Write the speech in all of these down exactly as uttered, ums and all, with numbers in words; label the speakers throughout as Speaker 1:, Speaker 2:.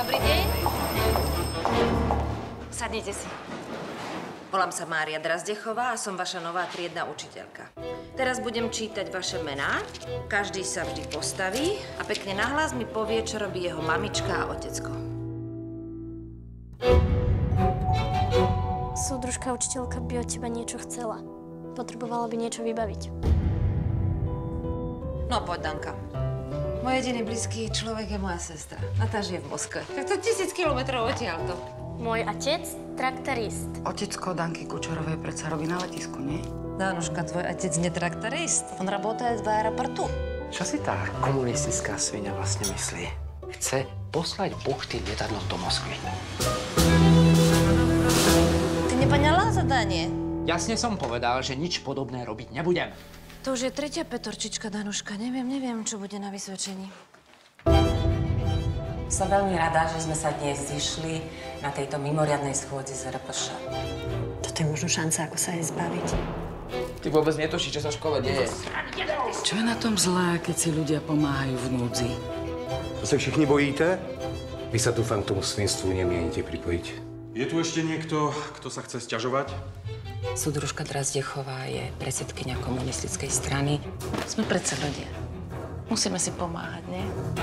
Speaker 1: Dobrý deň. Sadnite si. Volám sa Mária Drazdechová a som vaša nová triedna učiteľka. Teraz budem čítať vaše mená, každý sa vždy postaví a pekne nahlas mi povie, čo robí jeho mamička a otecko.
Speaker 2: Súdružka učiteľka by od teba niečo chcela. Potrebovala by niečo vybaviť.
Speaker 1: No poď, Danka. Môj jediný blízky človek je moja sestra. A tá žije v Moskve. Tak to tisíc kilometrov odtiaľto.
Speaker 2: Môj otec, traktorist.
Speaker 3: Otecko Danky Kučerovej predsa robí na letisku, nie?
Speaker 1: Danuška, tvoj otec nie traktorist. On работает v aeroportu.
Speaker 4: Čo si tá komunistická svinia vlastne myslí? Chce poslať buchty lietadlom do Moskvy.
Speaker 1: Ty nepoňala zadanie?
Speaker 4: Jasne som povedal, že nič podobné robiť nebudem.
Speaker 1: To už je tretia petorčička, Danuška. Neviem, neviem, čo bude na vysvedčení.
Speaker 5: Som veľmi rada, že sme sa dnes zišli na tejto mimoriadnej schôdzi z er pé š.
Speaker 6: Toto je možno šanca, ako sa jej zbaviť.
Speaker 7: Ty vôbec netušíš, čo sa v škole deje.
Speaker 3: Čo je na tom zlé, keď si ľudia pomáhajú v núdzi?
Speaker 8: To sa všichni bojíte? Vy sa dúfam k tomu svinstvu nemienite pripojiť.
Speaker 9: Je tu ešte niekto, kto sa chce sťažovať?
Speaker 5: Súdružka Drazdechová je predsedkyňa komunistickej strany.
Speaker 1: Sme predsa ľudia. Musíme si pomáhať, nie?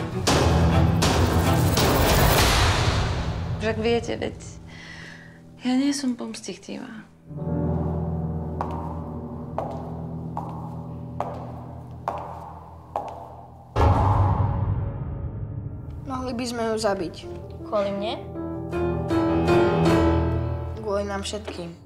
Speaker 1: Však viete, veď ja nie som pomstichtivá.
Speaker 6: Mohli by sme ju zabiť.
Speaker 2: Kvôli mne?
Speaker 6: Kvôli nám všetkým.